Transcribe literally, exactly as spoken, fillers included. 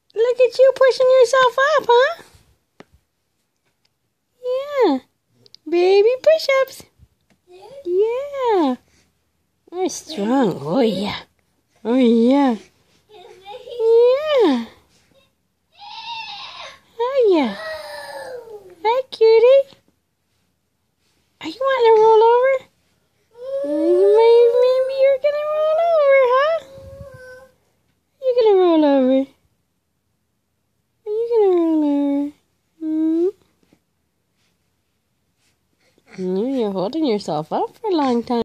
Look at you pushing yourself up, huh? Yeah. Baby push-ups. Yeah. You're strong. Oh, yeah. Oh, yeah. Yeah. Oh, yeah. Hi, cutie. Are you wanting to roll over? Maybe, maybe you're going to roll over, huh? You're going to roll over. Are you going to roll over? Hmm? You're holding yourself up for a long time.